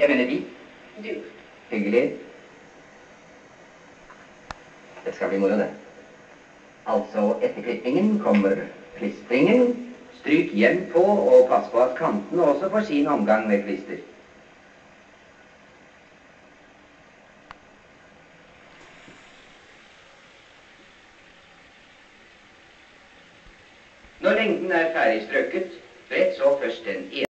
Jeg mener de. Du. Hyggelig. Det skal bli moro, det. Altså, etter klippingen kommer klistringen. Stryk jevnt på, og pass på at kantene også får sin omgang med klister. Når lengden er ferdig strøket, brett så først den ene.